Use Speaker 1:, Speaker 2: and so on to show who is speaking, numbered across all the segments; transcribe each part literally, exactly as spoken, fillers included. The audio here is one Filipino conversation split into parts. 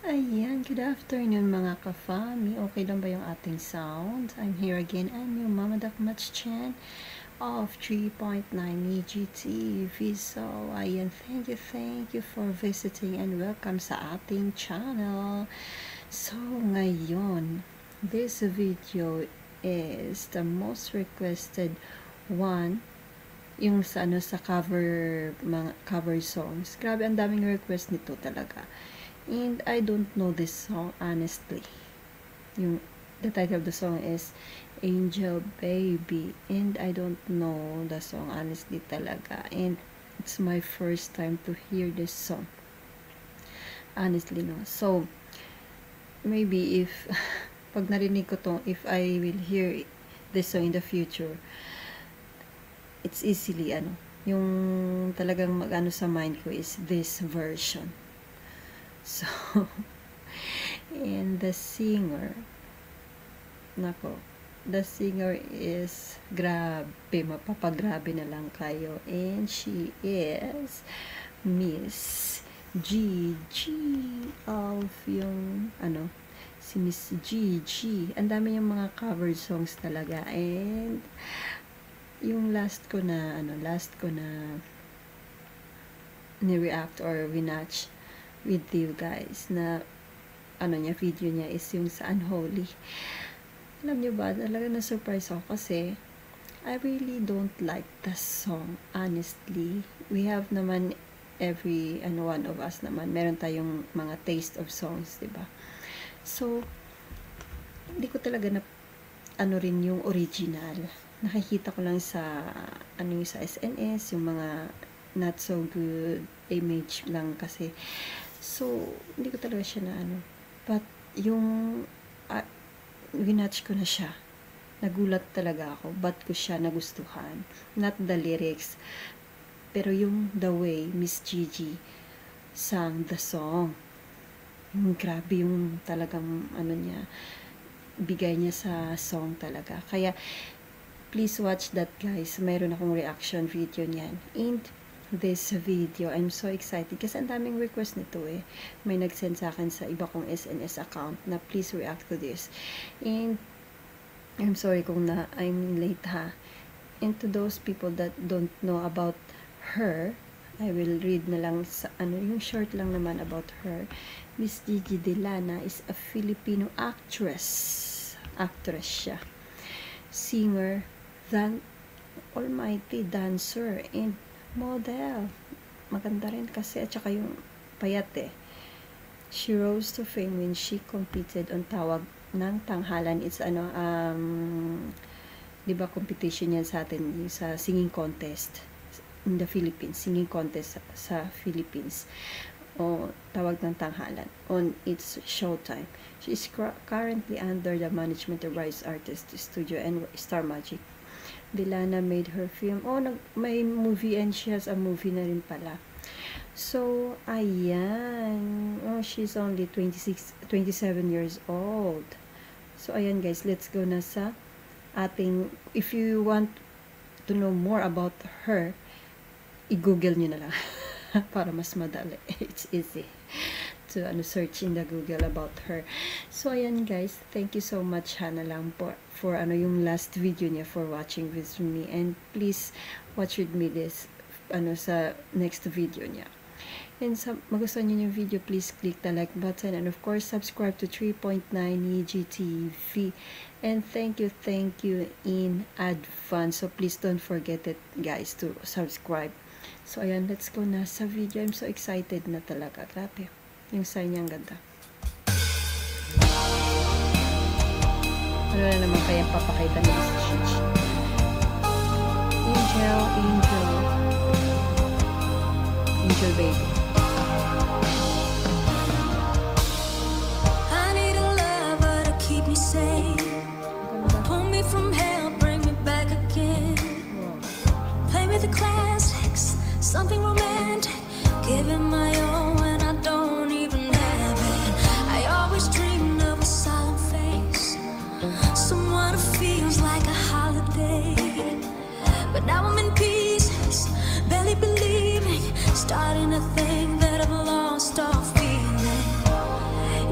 Speaker 1: Ayan, good afternoon mga ka-fami. Okay lang ba yung ating sound? I'm here again, I'm your Mama Dakmats Chan of three point nine E G T V. So, ayan, thank you, thank you for visiting and welcome sa ating channel. So, ngayon, this video is the most requested one, yung sa ano sa cover mga cover songs. Grabe, ang daming request nito talaga. And I don't know this song honestly. Yung the title of the song is Angel Baby, and I don't know the song honestly talaga. And it's my first time to hear this song. Honestly, no. So maybe if pag narinig ko to, if I will hear this song in the future, it's easily ano, yung talagang mag-ano sa mind ko is this version. So, and the singer, nako, the singer is grabe, mapapagrabe na lang kayo. And she is Miss Gigi of yung, ano, si Miss Gigi. Ang dami yung mga cover songs talaga. And, yung last ko na, ano, last ko na ni-react or winatch with you guys na ano niya, video niya is yung sa Unholy. Alam niyo ba, talaga na-surprise ako kasi I really don't like the song, honestly. We have naman every, ano, one of us naman, meron tayong mga taste of songs, diba? So, hindi ko talaga na, ano rin yung original. Nakikita ko lang sa, ano yung sa S N S, yung mga not so good image lang kasi. So, hindi ko talaga siya na ano. But, yung uh, winatch ko na siya. Nagulat talaga ako. Ba't ko siya nagustuhan? Not the lyrics. Pero yung the way Miss Gigi sang the song. Yung grabe yung talagang ano niya, bigay niya sa song talaga. Kaya, please watch that guys. Mayroon akong reaction video niyan. And, this video. I'm so excited kasi ang daming request nito eh. May nag-send sa akin sa iba kong S N S account na please react to this. And I'm sorry kung na I'm late ha. And to those people that don't know about her, I will read na lang sa ano, yung short lang naman about her. Miss Gigi Delana is a Filipino actress. Actress siya. Singer, dan almighty dancer, and model. Maganda rin kasi at saka yung payat eh. She rose to fame when she competed on Tawag ng Tanghalan. It's ano, um, di ba competition yan sa atin, yung sa singing contest in the Philippines. Singing contest sa, sa Philippines. O Tawag ng Tanghalan on its Showtime. She is currently under the management of Rise Artist Studio and Star Magic. Delana made her film. Oh, nag, may movie and she has a movie na rin pala. So, ayan. Oh, she's only twenty-six, twenty-seven years old. So, ayan guys, let's go na sa ating, if you want to know more about her, i-google nyo na lang. Para mas madali. It's easy to ano, search in the Google about her. So, ayan guys, thank you so much ha na lang po for ano yung last video niya for watching with me. And please watch with me this ano sa next video niya. And sa magustuhan niyo yung video, please click the like button and of course subscribe to three point nine E G T V. And thank you, thank you in advance. So please don't forget it guys to subscribe. So ayan, let's go na sa video. I'm so excited na talaga. Grabe. Yung sign niya ang ganda. Ano na naman kaya papakita niya sa Gigi? Angel, Angel. Angel Baby.
Speaker 2: I need a lover to keep me safe. Pull me from hell, bring me back again. Play with the classics, something romantic. Give it my all when I don't even have it. I always dreamed of a solemn face, someone who feels like a holiday. But now I'm in pieces, barely believing, starting to think that I've lost all feeling.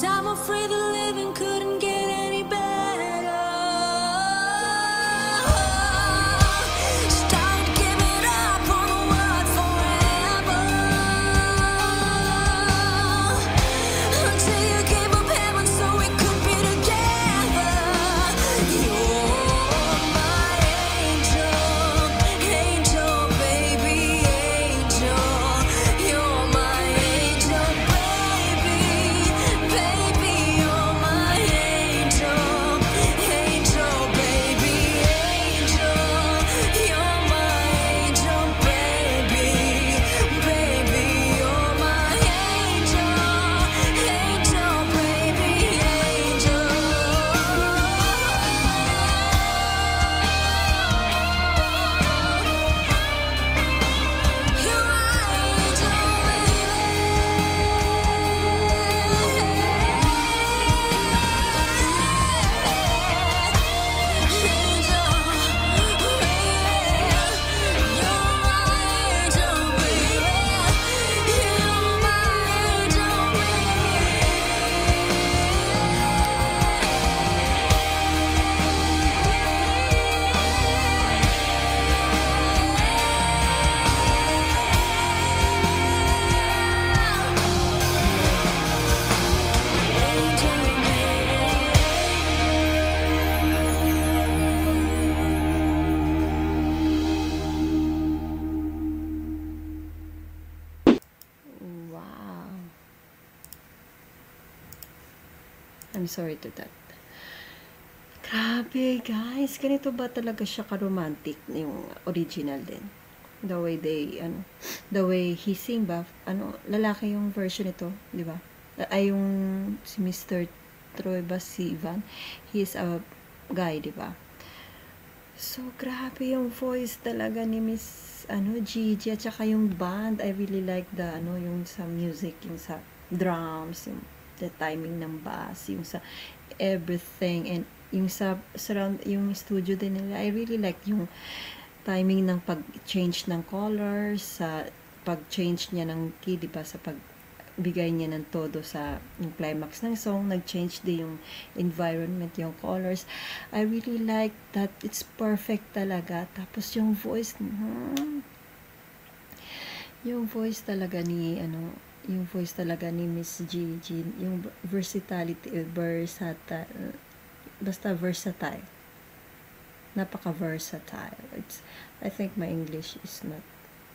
Speaker 2: 'cause I'm afraid the living couldn't get any better. Start giving up on the word forever, until you gave up heaven so we could be together. You're my angel, angel, baby, angel. You're my angel, baby, baby. You're my angel, angel, baby, angel. You're my angel, baby, baby. You're my angel, angel, baby, angel. You're
Speaker 1: Wow. I'm sorry to that. Grabe, guys. Ganito ba talaga siya ka-romantic yung original din? The way they, ano, the way he sing ba? Ano, lalaki yung version ito, di ba? Ay, yung si Mister Troy ba, si Ivan? He is a guy, di ba? So, grabe yung voice talaga ni Miss, ano, Gigi, at saka yung band. I really like the, ano, yung sa music, yung sa drums, yung the timing ng bass, yung sa everything, and yung sa surround, yung studio din nila. I really like yung timing ng pag-change ng colors, sa pag-change niya ng key, di ba, sa pagbigay niya ng todo sa yung climax ng song, nag-change din yung environment, yung colors. I really like that. It's perfect talaga. Tapos yung voice, hmm, yung voice talaga ni, ano, yung voice talaga ni Miss Gigi, yung versatility, versatile, basta versatile. Napaka-versatile. It's, I think my English is not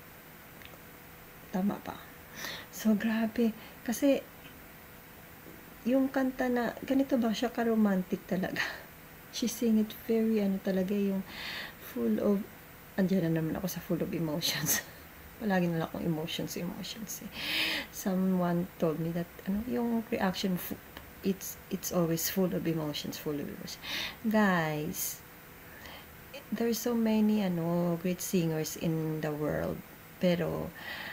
Speaker 1: tama pa. So, grabe. Kasi, yung kanta na, ganito ba siya ka-romantic talaga. She sing it very, ano talaga, yung full of, andyan na naman ako sa full of emotions. Palagi na lang akong emotions, emotions eh. Someone told me that, ano, yung reaction, it's, it's always full of emotions, full of emotions. Guys, there's so many, ano, great singers in the world. Pero,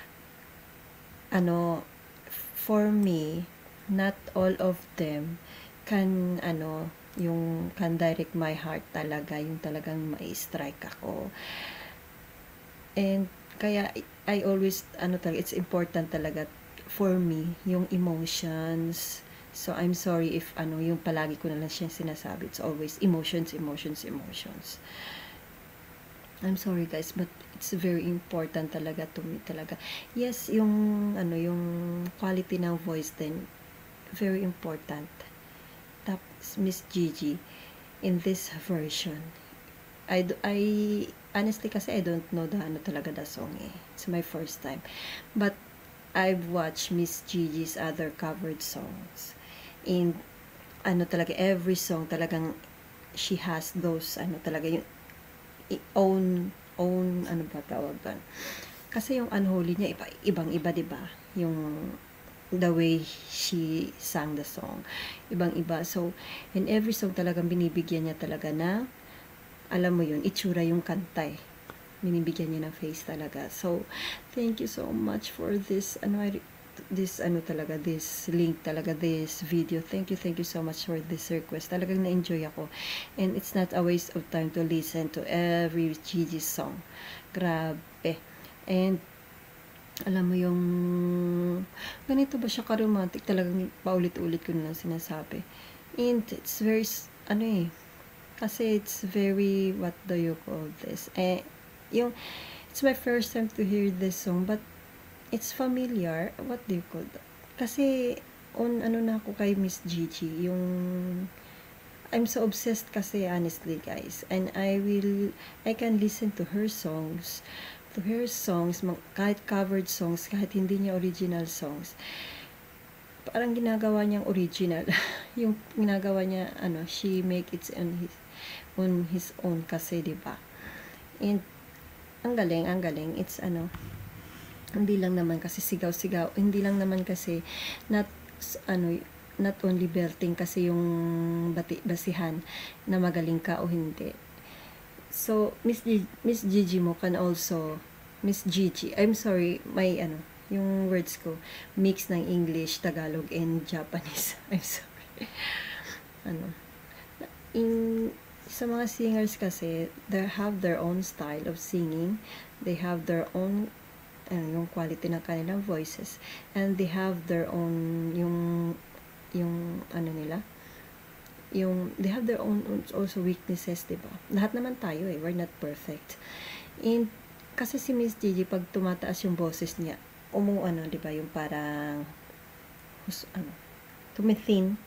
Speaker 1: ano, for me, not all of them can, ano, yung can direct my heart talaga, yung talagang ma-strike ako. And, kaya, I always, ano talaga, it's important talaga for me, yung emotions. So, I'm sorry if, ano, yung palagi ko na lang siyang sinasabi. It's always emotions, emotions, emotions. I'm sorry guys, but it's very important talaga to me talaga. Yes, yung, ano, yung quality ng voice din, very important. Tapos, Miss Gigi, in this version, I, I, honestly kasi I don't know the, ano talaga the song eh. It's my first time. But, I've watched Miss Gigi's other covered songs. In, ano talaga, every song talagang, she has those, ano talaga, yung, own, own, ano ba tawag doon? Kasi yung Unholy niya, iba, ibang-iba, diba? Yung, the way she sang the song. Ibang-iba. So, in every song talagang binibigyan niya talaga na, alam mo yun, itsura yung kanta eh. Binibigyan niya ng face talaga. So, thank you so much for this, ano, this, ano talaga, this link talaga, this video. Thank you, thank you so much for this request. Talagang na-enjoy ako. And it's not a waste of time to listen to every Gigi song. Grabe. And, alam mo yung, ganito ba siya ka-romantic, talagang paulit-ulit ko na lang sinasabi. And it's very, ano eh, kasi it's very, what do you call this? Eh, yung, it's my first time to hear this song, but it's familiar. What do you call that? Kasi, on, ano na ako kay Miss Gigi, yung, I'm so obsessed kasi, honestly, guys. And I will, I can listen to her songs, to her songs, kahit covered songs, kahit hindi niya original songs. Parang ginagawa niyang original. Yung ginagawa niya, ano, she make it on his, on his own kasi, diba? And, ang galing, ang galing. It's, ano, hindi lang naman kasi sigaw-sigaw, hindi lang naman kasi, not, ano, not only belting kasi yung bati, basihan na magaling ka o hindi. So, Miss G, Miss Gigi mo can also, Miss Gigi, I'm sorry, may ano, yung words ko, mix ng English, Tagalog, and Japanese. I'm sorry. Ano, in, sa mga singers kasi, they have their own style of singing, they have their own, ano, yung quality ng kanilang voices, and they have their own, yung, yung, ano nila, yung, they have their own also weaknesses, diba? Lahat naman tayo eh, we're not perfect. And, kasi si Miss Gigi, pag tumataas yung boses niya, umu, ano, diba, yung parang, hus, ano, tumithin.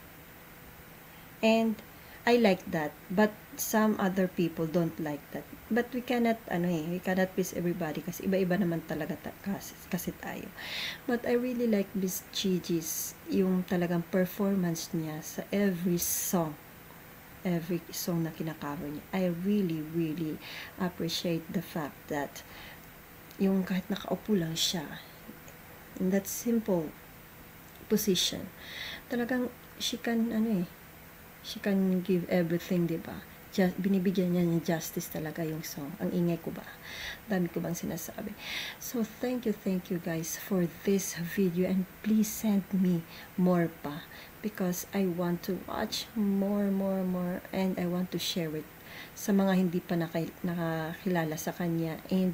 Speaker 1: And, I like that, but some other people don't like that. But we cannot, ano eh, we cannot please everybody kasi iba-iba naman talaga ta kasi, kasi tayo. But I really like Miss Gigi's, yung talagang performance niya sa every song. Every song na kinakaroon niya. I really, really appreciate the fact that yung kahit nakaupo lang siya, in that simple position, talagang she can, ano eh, she can give everything, diba? Just, binibigyan niya ng justice talaga yung song. Ang ingay ko ba? Dami ko bang sinasabi? So, thank you, thank you guys for this video, and please send me more pa because I want to watch more, more, more, and I want to share it sa mga hindi pa naka, nakakilala sa kanya. And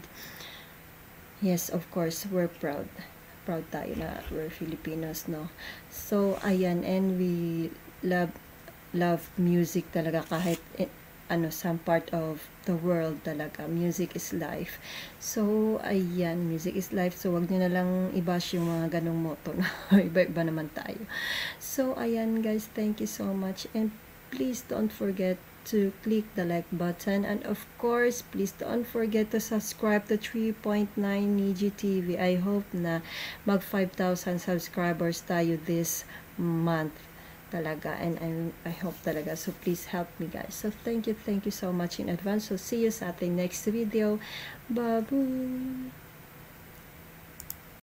Speaker 1: yes, of course, we're proud. Proud tayo na we're Filipinos, no? So, ayan, and we love love music talaga kahit eh, ano, some part of the world talaga. Music is life. So, ayan, music is life. So, wag nyo na lang i-bash yung mga ganong motto na iba-iba naman tayo. So, ayan guys, thank you so much. And please don't forget to click the like button. And of course, please don't forget to subscribe to three point nine Niji T V. I hope na mag five thousand subscribers tayo this month. Talaga, and I, I hope talaga, so please help me guys. So thank you, thank you so much in advance. So see you sa ating next video. Bye-bye.